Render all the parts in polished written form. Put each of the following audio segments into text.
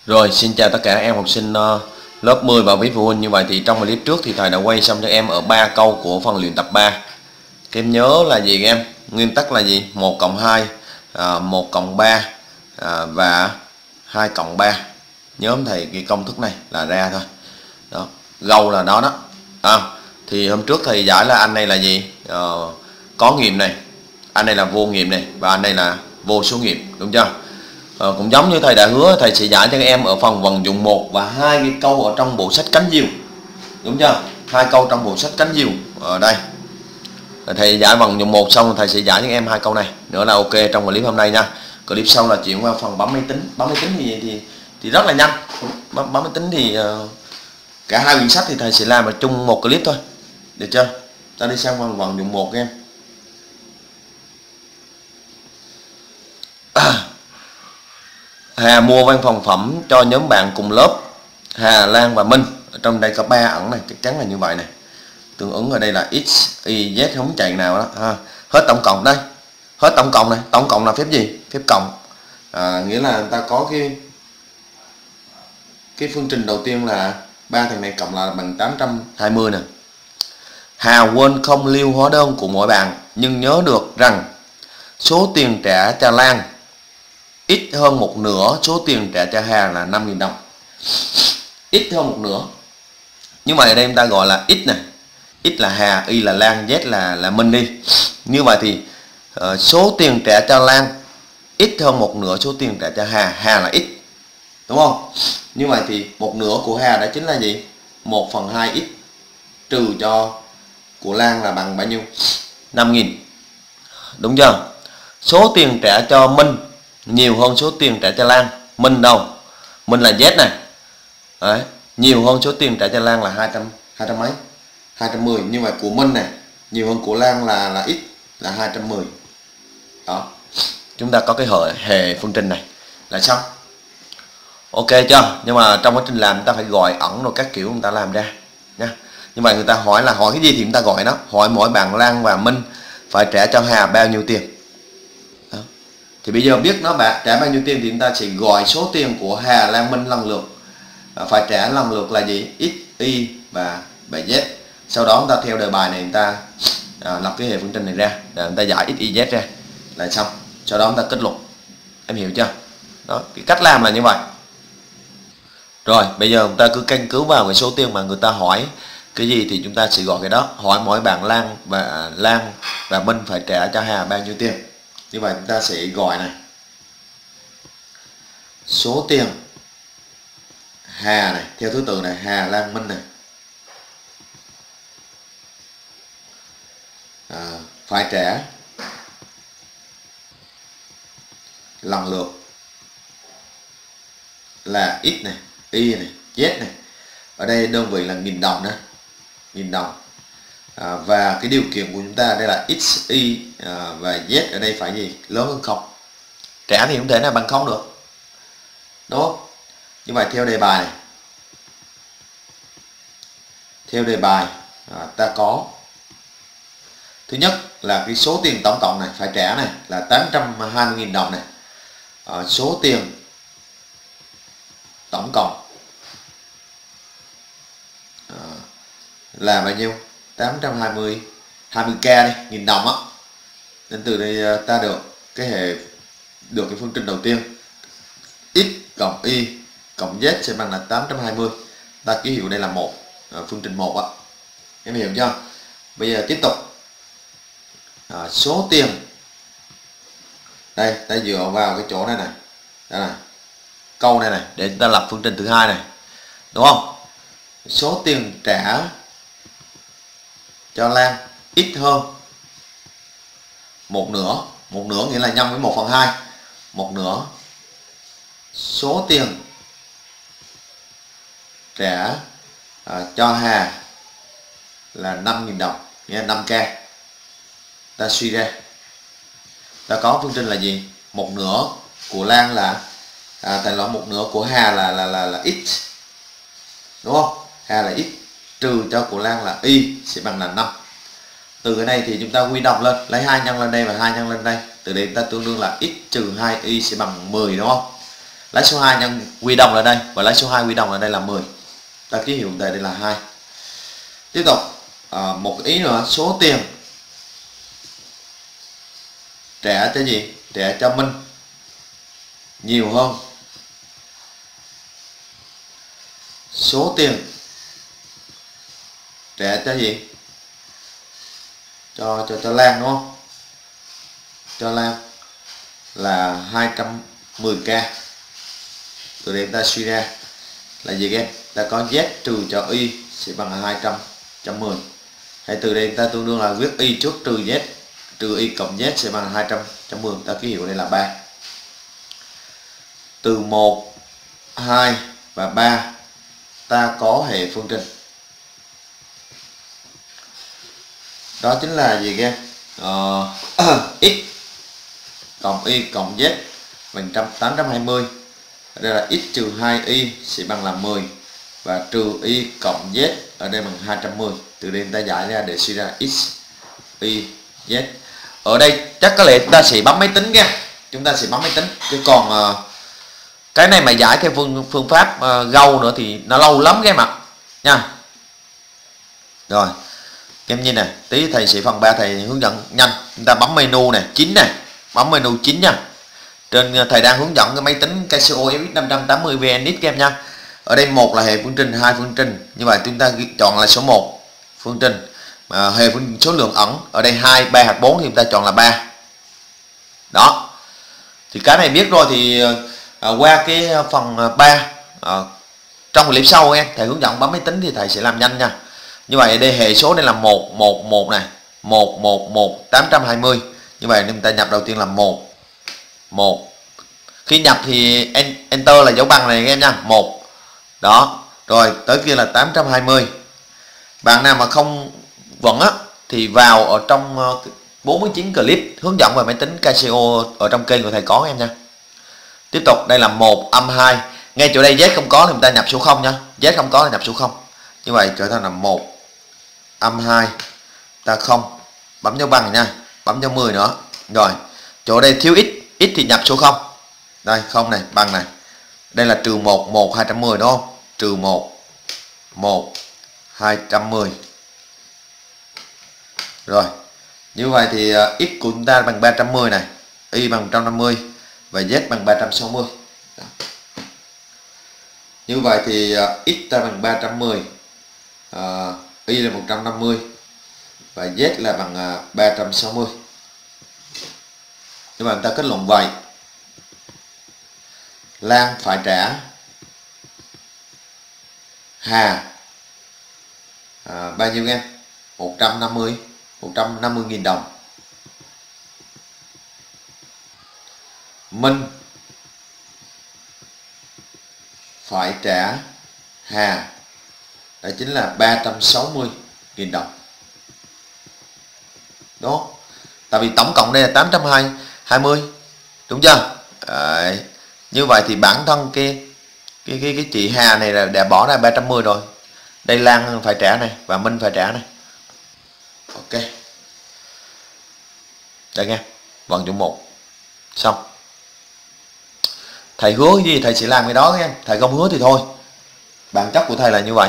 Rồi, xin chào tất cả các em học sinh lớp 10 và quý phụ huynh. Như vậy thì trong clip trước thì thầy đã quay xong cho em ở 3 câu của phần luyện tập 3. Các em nhớ là gì các em? Nguyên tắc là gì? 1 cộng 2, 1 cộng 3 và 2 cộng 3. Nhớ không thầy, cái công thức này là ra thôi. Đó, gâu là đó đó. Thì hôm trước thầy giải là anh này là gì? Có nghiệm này, anh này là vô nghiệm này và anh này là vô số nghiệm, đúng chưa? Cũng giống như thầy đã hứa, thầy sẽ giải cho các em ở phần vận dụng 1 và 2 cái câu ở trong bộ sách cánh diều, đúng chưa? 2 câu trong bộ sách cánh diều ở đây. Thầy giải vận dụng 1 xong thầy sẽ giải cho các em 2 câu này nữa là ok trong clip hôm nay nha. Clip sau là chuyển qua phần bấm máy tính. Bấm máy tính thì rất là nhanh. Bấm máy tính thì cả hai quyển sách thì thầy sẽ làm ở chung một clip thôi, được chưa? Ta đi sang phần vận dụng 1 các em. Hà mua văn phòng phẩm cho nhóm bạn cùng lớp Hà, Lan và Minh. Ở trong đây có 3 ẩn này, chắc chắn là như vậy này. Tương ứng ở đây là x, y, z không chạy nào đó ha. Hết tổng cộng đây. Hết tổng cộng này, tổng cộng là phép gì? Phép cộng. Nghĩa là người ta có cái phương trình đầu tiên là ba thằng này cộng là bằng 820 nè. Hà quên không lưu hóa đơn của mỗi bạn nhưng nhớ được rằng số tiền trả cho Lan ít hơn một nửa số tiền trả cho Hà là 5.000 đồng. Ít hơn một nửa. Nhưng mà ở đây chúng ta gọi là x này. X là Hà, y là Lan, z là Minh đi. Như vậy thì số tiền trả cho Lan ít hơn một nửa số tiền trả cho Hà. Hà là x, đúng không? Như vậy thì một nửa của Hà đó chính là gì? 1/2 x trừ cho của Lan là bằng bao nhiêu? 5.000. Đúng chưa? Số tiền trả cho Minh nhiều hơn số tiền trả cho Lan. Minh đâu? Minh là z này. Đấy, nhiều hơn số tiền trả cho Lan là 200 mấy? 210. Nhưng mà của Minh này nhiều hơn của Lan là x là 210. Đó. Chúng ta có cái hệ phương trình này là xong. Ok chưa? Nhưng mà trong quá trình làm chúng ta phải gọi ẩn rồi các kiểu chúng ta làm ra nha. Nhưng mà người ta hỏi cái gì thì chúng ta gọi nó. Hỏi mỗi bạn Lan và Minh phải trả cho Hà bao nhiêu tiền. Đó. Thì bây giờ biết nó trả bao nhiêu tiền thì chúng ta sẽ gọi số tiền của Hà, Lan, Minh lần lượt. Phải trả lần lượt là gì? X, y và z. Sau đó chúng ta theo đề bài này chúng ta lập cái hệ phương trình này ra để chúng ta giải x, y, z ra là xong. Sau đó chúng ta kết luận. Em hiểu chưa? Đó, cái cách làm là như vậy. Rồi, bây giờ chúng ta cứ căn cứ vào cái số tiền mà người ta hỏi cái gì thì chúng ta sẽ gọi cái đó. Hỏi mỗi bạn Lan và Minh phải trả cho Hà bao nhiêu tiền. Như vậy chúng ta sẽ gọi này. Số tiền Hà này, theo thứ tự này, Hà, Lan, Minh này. Phải trả lần lượt là x này, y này, z này. Ở đây đơn vị là 1.000 đồng đó, 1.000 đồng. Và cái điều kiện của chúng ta đây là x, y và z ở đây phải gì? Lớn hơn 0. Trả thì không thể nào bằng 0 được. Đúng không? Như vậy theo đề bài này. Theo đề bài ta có thứ nhất là cái số tiền tổng cộng này phải trả này là 820.000 đồng này. Số tiền tổng cộng là bao nhiêu? 820 20k đi, 1.000 đồng á. Nên từ đây ta được cái phương trình đầu tiên. X cộng y cộng z sẽ bằng là 820. Ta ký hiệu đây là 1, phương trình 1 á. Em hiểu chưa? Bây giờ tiếp tục. Số tiền đây ta dựa vào cái chỗ này này. Đây này. Câu này này để chúng ta lập phương trình thứ hai này. Đúng không? Số tiền trả cho Lan ít hơn một nửa. Một nửa nghĩa là nhân với 1/2. Một nửa số tiền trả cho Hà là 5.000 đồng, nghĩa là 5k. Ta suy ra ta có phương trình là gì? Một nửa của Lan là tại là một nửa của Hà là x, đúng không? Hà là x trừ cho của Lan là y sẽ bằng là 5. Từ cái này thì chúng ta quy đồng lên, lấy 2 nhân lên đây và 2 nhân lên đây. Từ đây ta tương đương là x trừ 2y sẽ bằng 10, đúng không? lấy số 2 nhân quy đồng lại đây và lấy số 2 quy đồng lại đây là 10. Ta ký hiệu đề đây là 2. Tiếp tục một ý nữa, số tiền trả cho gì? Trả cho Minh nhiều hơn số tiền trả cho gì? Cho Lan đúng không? Cho Lan là 210k. Từ đây ta suy ra là gì các em? Ta có z trừ cho y sẽ bằng là 210. Hay từ đây ta tương đương là viết y trước trừ z, trừ y cộng z sẽ bằng 210. Ta ký hiệu đây là 3. Từ 1, 2 và 3 ta có hệ phương trình. Đó chính là gì các em? X cộng y cộng z bằng 820. Ở đây là x trừ 2y sẽ bằng là 10 và trừ y cộng z ở đây bằng 210. Từ đây ta giải ra để suy ra x y z. Ở đây chắc có lẽ ta sẽ bấm máy tính nha. Chúng ta sẽ bấm máy tính, chứ còn cái này mà giải cái phương pháp gâu nữa thì nó lâu lắm các em ạ nha. Rồi em nhìn này, tí thầy sẽ phần 3 thầy hướng dẫn nhanh. Chúng ta bấm menu này, 9 này, bấm menu 9 nha. Trên thầy đang hướng dẫn cái máy tính Casio FX580 VNX các em nha. Ở đây một là hệ phương trình, hai phương trình. Như vậy chúng ta chọn là số 1 phương trình. Hệ phương số lượng ẩn ở đây 2, 3 hoặc 4 thì chúng ta chọn là 3. Đó. Thì cái này biết rồi thì qua cái phần 3 trong clip sau em thầy hướng dẫn bấm máy tính thì thầy sẽ làm nhanh nha. Như vậy đây hệ số đây là 111 này, 111 820. Như vậy chúng ta nhập đầu tiên là 1 1. Khi nhập thì enter là dấu bằng này các em nha, 1. Đó. Rồi tới kia là 820. Bạn nào mà không vẫn á thì vào ở trong 49 clip hướng dẫn về máy tính Casio ở trong kênh của thầy có em nha. Tiếp tục đây là 1 âm 2. Ngay chỗ đây z không có thì chúng ta nhập số 0 nha. Z không có thì nhập số 0. Như vậy trở thành là 1 âm 2 ta 0. Bấm dấu bằng nha. Bấm dấu 10 nữa. Rồi. Chỗ đây thiếu x, x thì nhập số 0. Đây 0 này, bằng này. Đây là trừ 1, 1 210 đúng không? Trừ 1 1 210. Rồi. Như vậy thì x của chúng ta bằng 310 này, y bằng 150 và z bằng 360. Đó. Như vậy thì x ta bằng 310, y là 150 và z là bằng 360. Nhưng mà chúng ta kết luận vậy. Lan phải trả Hà bao nhiêu em? 150.000 đồng. Minh phải trả Hà, đó chính là 360.000 đồng. Đó. Tại vì tổng cộng đây là 820, đúng chưa? Đấy. Như vậy thì bản thân cái chị Hà này là đã bỏ ra 310 rồi. Đây Lan phải trả này và Minh phải trả này. Ok. Đây nghe. Vận dụng 1. Xong. Thầy hứa cái gì thầy sẽ làm cái đó nha. Thầy không hứa thì thôi. Bản chất của thầy là như vậy.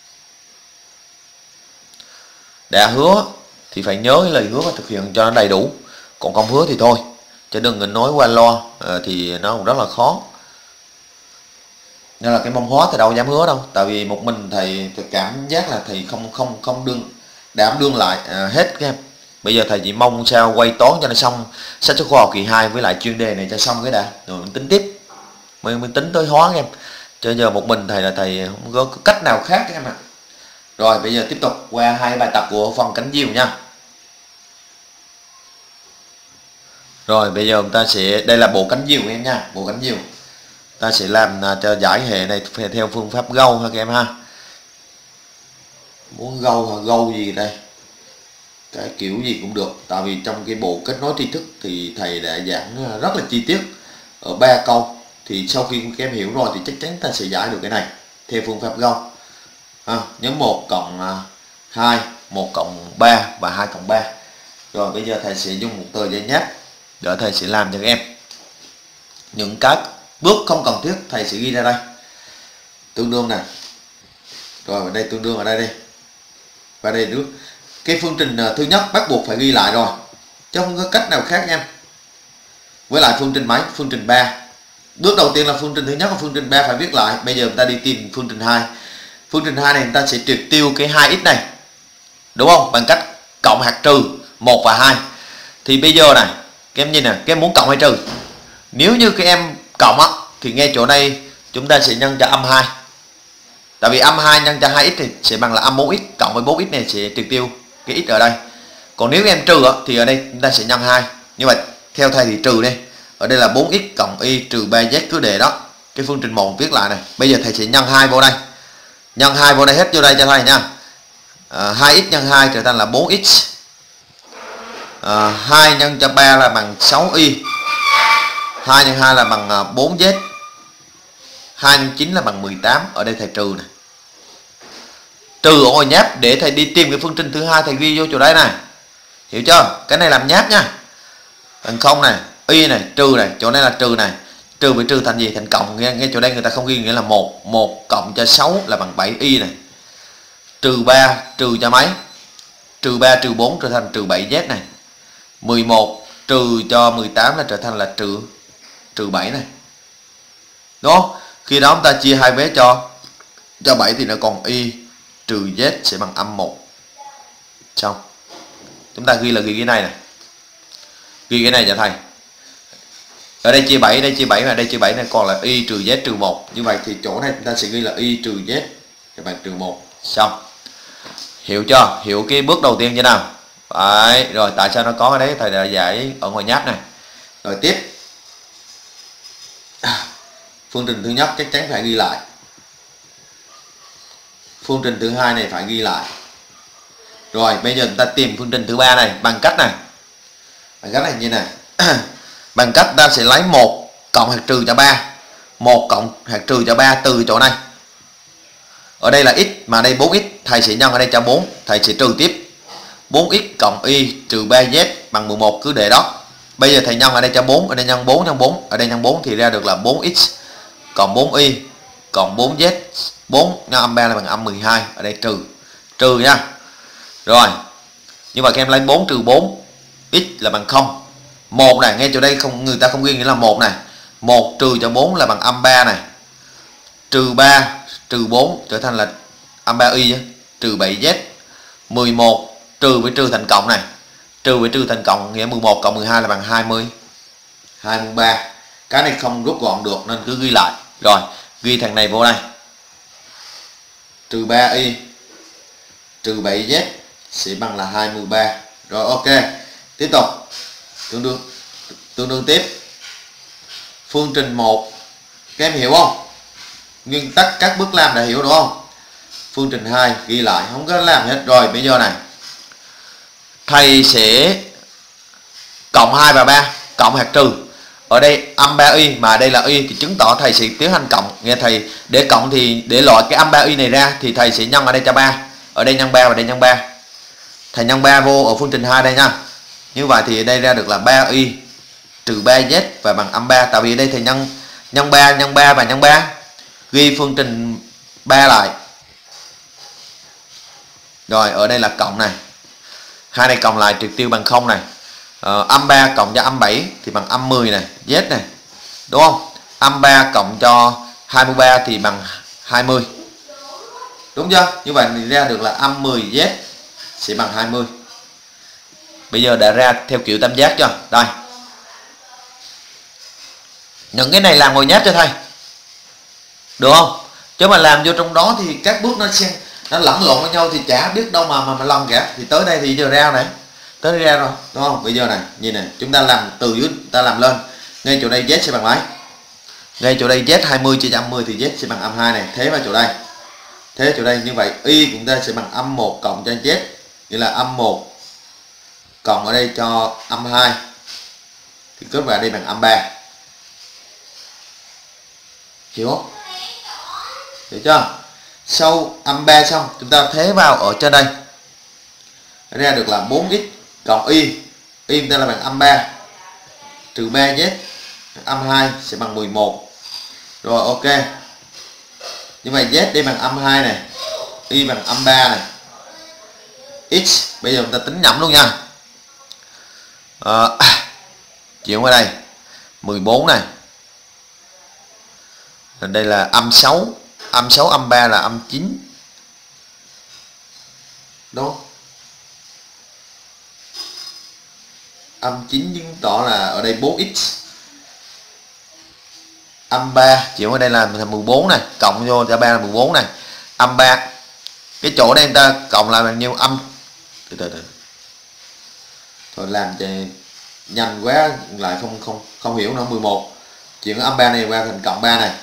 Đã hứa thì phải nhớ cái lời hứa và thực hiện cho nó đầy đủ. Còn không hứa thì thôi. Chứ đừng nói qua lo thì nó cũng rất là khó. Nên là cái môn hóa thì đâu dám hứa đâu. Tại vì một mình thầy cảm giác là thầy không đảm đương lại hết các em. Bây giờ thầy chỉ mong sao quay toán cho nó xong sách giáo khoa học kỳ 2 với lại chuyên đề này cho xong cái đã. Rồi mình tính tiếp. Mình tính tới hóa các em. Chứ giờ một mình thầy là thầy không có cách nào khác các em ạ. Rồi bây giờ tiếp tục qua hai bài tập của phần cánh diều nha. Rồi bây giờ chúng ta sẽ, đây là bộ cánh diều em nha, bộ cánh diều. Ta sẽ làm cho giải hệ này theo phương pháp gâu ha các em ha. Muốn gâu hoặc gâu gì đây? Cái kiểu gì cũng được. Tại vì trong cái bộ kết nối tri thức thì thầy đã giảng rất là chi tiết ở 3 câu. Thì sau khi các em hiểu rồi thì chắc chắn ta sẽ giải được cái này theo phương pháp gâu. Nhớ 1 cộng 2, 1 cộng 3 và 2 cộng 3. Rồi bây giờ thầy sẽ dùng một tờ giấy nháp để thầy sẽ làm cho các em những cái bước không cần thiết thầy sẽ ghi ra đây. Tương đương nè. Rồi ở đây tương đương ở đây đi. Và đây nước. Cái phương trình thứ nhất bắt buộc phải ghi lại rồi, chứ không có cách nào khác nha. Với lại phương trình mấy? Phương trình 3. Bước đầu tiên là phương trình thứ nhất và phương trình 3 phải viết lại. Bây giờ người ta đi tìm phương trình 2. Phương trình 2 này người ta sẽ triệt tiêu cái 2x này. Đúng không? Bằng cách cộng hạt trừ 1 và 2. Thì bây giờ này, các em nhìn nè, các em muốn cộng hay trừ? Nếu như các em cộng á thì ngay chỗ đây chúng ta sẽ nhân cho âm 2. Tại vì âm 2 nhân cho 2x thì sẽ bằng là âm 4x cộng với 4x này sẽ triệt tiêu cái x ở đây. Còn nếu em trừ thì ở đây chúng ta sẽ nhân 2. Như vậy theo thầy thì trừ đi. Ở đây là 4x cộng y trừ 3z, cứ để đó. Cái phương trình 1 viết lại này. Bây giờ thầy sẽ nhân 2 vô đây. Nhân 2 vô đây hết vô đây cho thầy nha. 2x nhân 2 trở thành là 4x. 2 nhân cho 3 là bằng 6y. 2 nhân 2 là bằng 4z. 2 nhân 9 là bằng 18. Ở đây thầy trừ này. Trừ ở ngoài nháp để thầy đi tìm cái phương trình thứ hai, thầy ghi vô chỗ đây này. Hiểu chưa? Cái này làm nháp nha. Bằng 0 này, y này, trừ này, chỗ này là trừ này. Trừ với trừ thành gì? Thành cộng. Ngay chỗ đây người ta không ghi nghĩa là 1. 1 cộng cho 6 là bằng 7y này. Trừ 3 trừ cho mấy? Trừ 3 trừ 4 trở thành trừ 7z này. 11 trừ cho 18 là trở thành là trừ 7 này. Đúng không? Khi đó chúng ta chia hai vế cho 7 thì nó còn y trừ z sẽ bằng âm 1. Xong. Chúng ta ghi là ghi cái này này. Ghi cái này cho thầy. Ở đây chia 7, đây chia 7 và đây chia 7 này còn là y trừ z trừ 1. Như vậy thì chỗ này chúng ta sẽ ghi là y trừ z sẽ bằng trừ 1. Xong. Hiểu chưa? Hiểu cái bước đầu tiên như nào? Đấy, rồi tại sao nó có ở đấy thầy đã giải ở ngoài nháp này. Rồi tiếp. Phương trình thứ nhất chắc chắn phải ghi lại. Phương trình thứ hai này phải ghi lại. Rồi bây giờ chúng ta tìm phương trình thứ ba này bằng cách này. Bằng cách này như này. Bằng cách ta sẽ lấy 1 cộng hạt trừ cho 3. 1 cộng hạt trừ cho 3 từ chỗ này. Ở đây là x mà đây 4x, thầy sẽ nhân ở đây cho 4, thầy sẽ trừ tiếp. 4x cộng y trừ 3z bằng 11, cứ để đó. Bây giờ thầy nhân ở đây cho 4, ở đây nhân 4 nhân 4, ở đây nhân 4 thì ra được là 4x cộng 4y cộng 4z. 4 nhân âm 3 là bằng âm 12, ở đây trừ nha. Rồi. Như vậy các em lấy 4 trừ 4, x là bằng 0. 1 này, ngay chỗ đây không người ta không ghi nghĩa là 1 này. 1 trừ cho 4 là bằng âm 3 này. Trừ 3 trừ 4 trở thành là âm 3y trừ 7z. 11 trừ với trừ thành cộng này. Trừ với trừ thành cộng nghĩa 11 cộng 12 là bằng 20. 23. Cái này không rút gọn được nên cứ ghi lại. Rồi, ghi thằng này vô đây. Trừ 3y trừ 7z sẽ bằng là 23. Rồi ok. Tiếp tục. Tương đương tiếp. Phương trình 1. Các em hiểu không? Nguyên tắc các bước làm đã hiểu đúng không? Phương trình 2 ghi lại, không có làm hết. Rồi bây giờ này. Thầy sẽ cộng 2 và 3, cộng hạt trừ. Ở đây âm 3y mà đây là y thì chứng tỏ thầy sẽ tiến hành cộng. Nghe thầy để cộng thì để loại cái âm 3y này ra thì thầy sẽ nhân ở đây cho 3. Ở đây nhân 3 và đây nhân 3. Thầy nhân 3 vô ở phương trình 2 đây nha. Như vậy thì ở đây ra được là 3y trừ 3z và bằng âm 3. Tại vì ở đây thầy nhân 3 và nhân 3. Ghi phương trình 3 lại. Rồi ở đây là cộng này. Hai này cộng lại trực tiêu bằng 0 này. Âm 3 cộng cho âm 7 thì bằng âm 10 này, z này. Đúng không? Âm 3 cộng cho 23 thì bằng 20. Đúng chưa? Như vậy thì ra được là âm 10z sẽ bằng 20. Bây giờ đã ra theo kiểu tam giác chưa? Đây. Những cái này làm ngồi nháp cho thầy. Được không? Chứ mà làm vô trong đó thì các bước nó lẫn lộn với nhau thì chả biết đâu mà lần cả. Thì tới đây thì giờ ra này. Tới đây ra rồi, đúng không? Bây giờ này, nhìn này, chúng ta làm từ dưới ta làm lên. Ngay chỗ đây z sẽ bằng mấy? Ngay chỗ đây z 20 chia cho âm 10 thì z sẽ bằng âm 2 này, thế vào chỗ đây. Thế chỗ đây như vậy y chúng ta sẽ bằng âm 1 cộng cho z, như là âm 1 cộng ở đây cho âm 2 thì kết quả đây bằng âm 3. Hiểu không? Hiểu chưa? Sau âm 3 xong chúng ta thế vào ở trên đây. Ra được là 4x cộng y chúng ta là bằng âm 3 trừ 3z âm 2 sẽ bằng 11. Rồi ok. Như vậy Z đi bằng âm 2 này, Y bằng âm 3 này, X bây giờ chúng ta tính nhẩm luôn nha. Chuyển qua đây 14 này, đây là âm 6, âm 6 âm 3 là âm 9. Đúng. Âm 9 chứng tỏ là ở đây 4x. Âm 3 chuyển qua đây là 14 này, cộng vô ra 3 là 14 này. Âm 3. Cái chỗ đây người ta cộng lại bao nhiêu âm? Từ. Thôi làm cho nhanh quá lại không hiểu nữa. 11 chuyển âm 3 này qua thành cộng 3 này.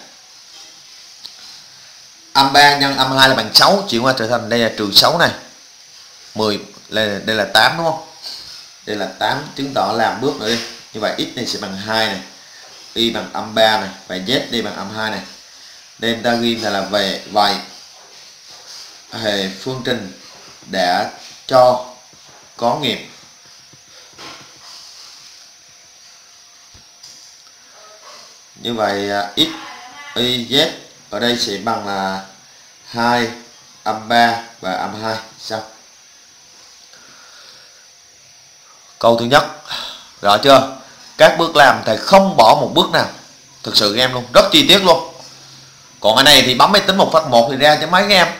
Âm 3 nhân âm 2 là bằng 6, chuyển qua trở thành đây là trừ 6 này. 10 đây là 8 đúng không? Đây là 8, chứng tỏ làm bước nữa đi. Như vậy x này sẽ bằng 2 này, y bằng âm 3 này và z đi bằng âm 2 này. Đây ta ghi là về vậy hệ phương trình đã cho có nghiệp. Như vậy x, y, z ở đây sẽ bằng là 2 âm 3 và âm 2. Sao? Câu thứ nhất. Rõ chưa? Các bước làm thầy không bỏ một bước nào. Thực sự các em luôn, rất chi tiết luôn. Còn ở này thì bấm máy tính một phát một thì ra cho mấy các em.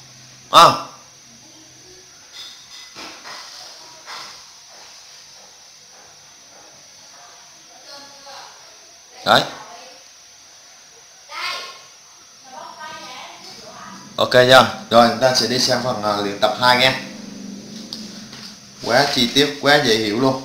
Đấy. Ok chưa? Rồi chúng ta sẽ đi sang phần luyện tập 2 nha. Quá chi tiết, quá dễ hiểu luôn.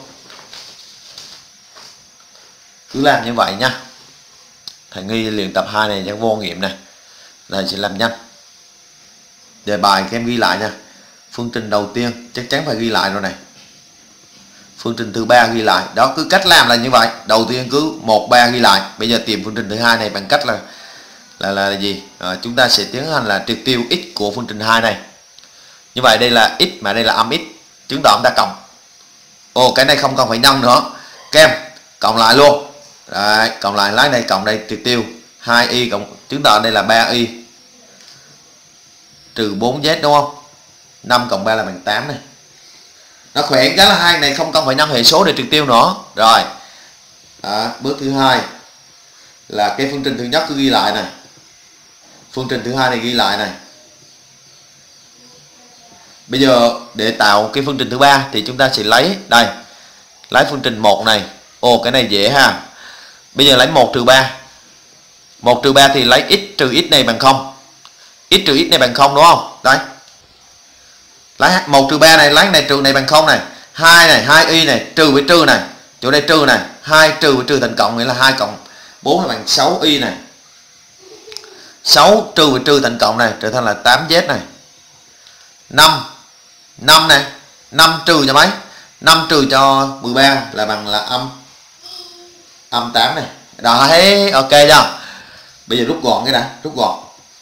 Cứ làm như vậy nha. Thầy nghi luyện tập 2 này cho vô nghiệm này. Thầy sẽ làm nhanh. Đề bài các em ghi lại nha. Phương trình đầu tiên chắc chắn phải ghi lại rồi này. Phương trình thứ 3 ghi lại. Đó, cứ cách làm là như vậy. Đầu tiên cứ 1, 3 ghi lại. Bây giờ tìm phương trình thứ 2 này bằng cách là gì? Chúng ta sẽ tiến hành là triệt tiêu x của phương trình 2 này. Như vậy đây là x mà đây là âm x, chứng tỏ chúng ta cộng. Ồ, cái này không cần phải nhân nữa. Các em cộng lại luôn. Đấy, cộng lại lái này cộng đây triệt tiêu 2y cộng, chứng tỏ đây là 3y trừ 4z đúng không? 5 cộng 3 là bằng 8 này. Nó khỏe cái là hai này không cần phải nhân hệ số để triệt tiêu nữa. Rồi. Bước thứ hai là cái phương trình thứ nhất cứ ghi lại này. Phương trình thứ hai này ghi lại này. Bây giờ để tạo cái phương trình thứ ba thì chúng ta sẽ lấy đây. Lấy phương trình 1 này. Ồ, cái này dễ ha. Bây giờ lấy 1 trừ 3. 1 trừ 3 thì lấy x trừ x này bằng 0. X trừ x này bằng 0 đúng không? Đấy. Lấy 1 trừ 3 này, lấy này trừ này bằng 0 này. 2 này, 2y này, trừ với trừ này. Chỗ đây trừ này, 2 trừ với trừ thành cộng nghĩa là 2 cộng 4 là bằng 6y này. 6 trừ với trừ thành cộng này trở thành là 8z này. 5 này, 5 trừ cho mấy? 5 trừ cho 13 là bằng là âm 8 này. Đấy, ok chưa? Bây giờ rút gọn cái đã, rút gọn.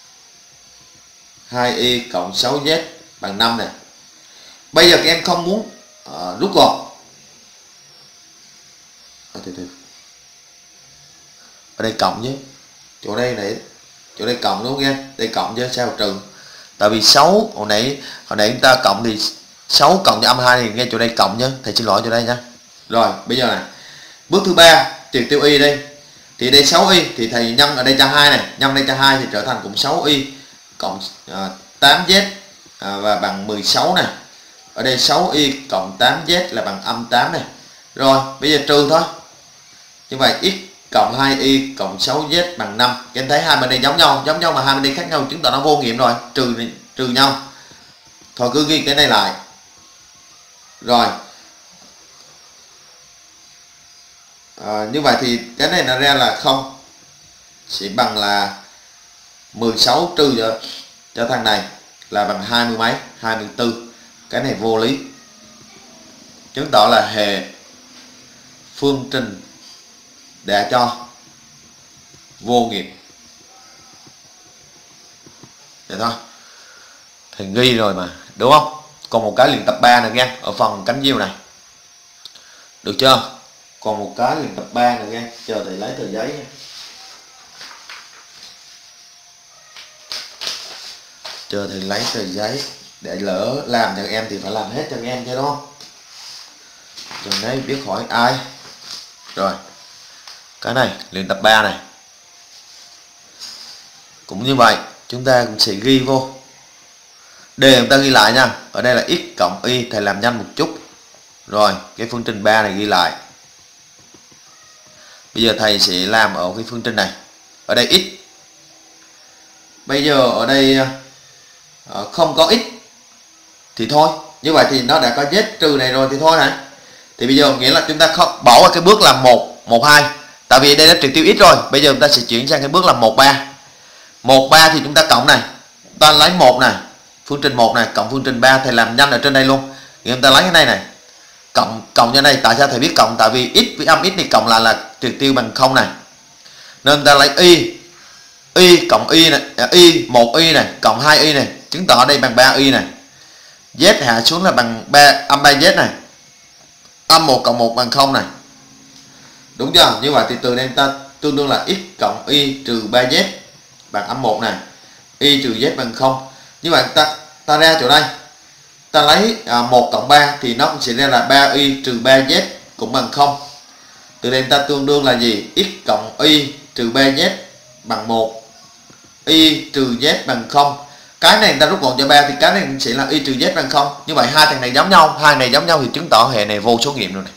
2y cộng 6z bằng 5 này. Bây giờ các em không muốn rút gọn. Ở đây cộng chứ. Chỗ đây này, chỗ đây cộng đúng không em? Đây cộng chứ sao trừ? Tại vì 6 hồi nãy chúng ta cộng thì 6 cộng cho âm 2 thì ngay chỗ đây cộng nhá. Thầy xin lỗi chỗ đây nhá. Rồi, bây giờ này. Bước thứ 3, triệt tiêu y đây. Thì đây 6y thì thầy nhân ở đây cho 2 này, nhân đây cho 2 thì trở thành cũng 6y cộng 8z và bằng 16 này. Ở đây 6y cộng 8z là bằng âm 8 này. Rồi, bây giờ trừ thôi. Như vậy x cộng 2y cộng 6z bằng 5. Các em thấy hai bên đây giống nhau mà hai bên đây khác nhau, chứng tỏ nó vô nghiệm rồi, trừ nhau. Thôi cứ ghi cái này lại. Rồi. Như vậy thì cái này nó ra là 0 sẽ bằng là 16 trừ cho thằng này là bằng 20 mấy, 24. Cái này vô lý. Chứng tỏ là hệ phương trình đã cho vô nghiệm. Vậy thôi. Thầy ghi rồi mà, đúng không? Còn một cái luyện tập 3 nữa nha, ở phần cánh diêu này. Được chưa? Còn một cái luyện tập 3 nữa nha, chờ thầy lấy tờ giấy nha. Chờ thì lấy tờ giấy, để lỡ làm cho em thì phải làm hết cho em chứ đúng không? Rồi đấy, biết hỏi ai. Rồi cái này luyện tập 3 này cũng như vậy, chúng ta cũng sẽ ghi vô để chúng ta ghi lại nha. Ở đây là x cộng y, thầy làm nhanh một chút. Rồi cái phương trình 3 này ghi lại. Bây giờ thầy sẽ làm ở cái phương trình này. Ở đây x, bây giờ ở đây không có x thì thôi, như vậy thì nó đã có z trừ này rồi thì thôi hả? Thì bây giờ nghĩa là chúng ta không bỏ qua cái bước là 1, 1, 2, tại vì đây là trực tiêu x rồi. Bây giờ chúng ta sẽ chuyển sang cái bước là 1, 3. 1, 3 thì chúng ta cộng này, ta lấy 1 này, phương trình 1 này cộng phương trình 3, thầy làm nhanh ở trên đây luôn. Thì chúng ta lấy cái này này, cộng cho đây. Tại sao thầy biết cộng? Tại vì x với âm x này cộng lại là trực tiêu bằng 0 này, nên chúng ta lấy y cộng y này, y 1y này cộng 2y này, chứng tỏ đây bằng 3y này. Z hạ xuống là bằng âm 3z này, âm 1 cộng 1 bằng 0 này, đúng chưa? Như vậy thì từ đây ta tương đương là x cộng y trừ 3z bằng âm 1 này, y trừ z bằng 0. Như vậy ta ra chỗ đây, ta lấy 1 cộng 3 thì nó cũng sẽ ra là 3y trừ 3z cũng bằng 0. Từ đây ta tương đương là gì? X cộng y trừ 3z bằng 1, y trừ z bằng 0. Cái này ta rút gọn cho 3 thì cái này sẽ là y trừ z bằng 0. Như vậy hai thằng này giống nhau, hai này giống nhau thì chứng tỏ hệ này vô số nghiệm rồi này.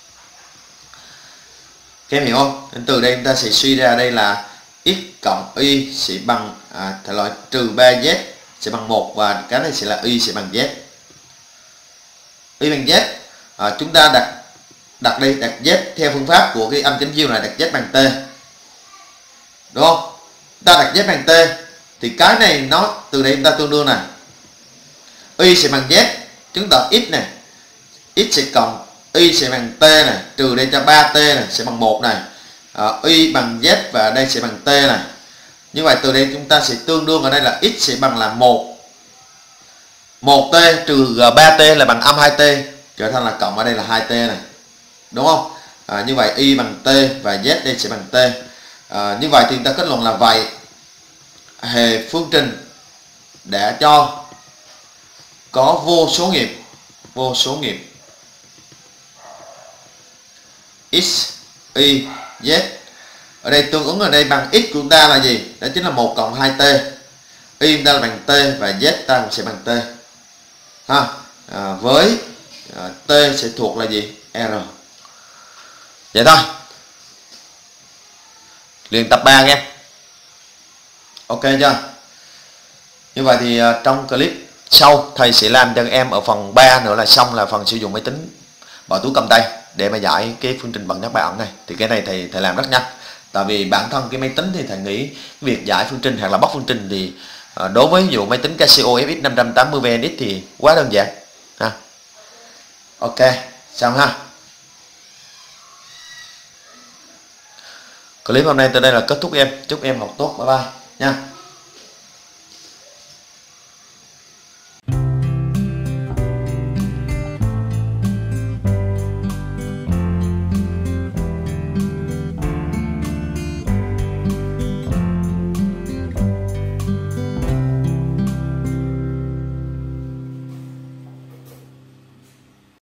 Các em hiểu không? Nên từ đây chúng ta sẽ suy ra đây là x cộng y sẽ bằng thể loại trừ 3z sẽ bằng 1, và cái này sẽ là y sẽ bằng z. Y bằng z, chúng ta đặt đây, đặt z theo phương pháp của cái âm chấm diêu này, đặt z bằng t, đúng không? Ta đặt z bằng t thì cái này nó từ đây chúng ta tương đương này, y sẽ bằng z, chứng tỏ x này, x sẽ cộng y sẽ bằng t này, trừ đây cho 3t này sẽ bằng 1 này, y bằng z và đây sẽ bằng t này. Như vậy từ đây chúng ta sẽ tương đương ở đây là x sẽ bằng là 1t trừ 3t là bằng âm 2t, trở thành là cộng ở đây là 2t này, đúng không? Như vậy y bằng t và z đây sẽ bằng t. Như vậy thì chúng ta kết luận là vậy, hệ phương trình đã cho có vô số nghiệm x, y, z. Ở đây tương ứng ở đây bằng x của chúng ta là gì? Đó chính là 1 cộng 2t, y chúng ta là bằng t và z ta sẽ bằng t ha. Với t sẽ thuộc là gì? R. Vậy thôi. Luyện tập 3 em. Ok chưa? Như vậy thì trong clip sau thầy sẽ làm cho các em ở phần 3 nữa là xong, là phần sử dụng máy tính bỏ túi cầm tay để mà giải cái phương trình bằng nhắc bài ẩn này. Thì cái này thầy làm rất nhanh, tại vì bản thân cái máy tính thì thầy nghĩ việc giải phương trình hoặc là bóc phương trình thì đối với ví dụ máy tính Casio FX 580 VNX thì quá đơn giản ha. Ok, xong ha. Clip hôm nay tới đây là kết thúc em. Chúc em học tốt, bye bye nha.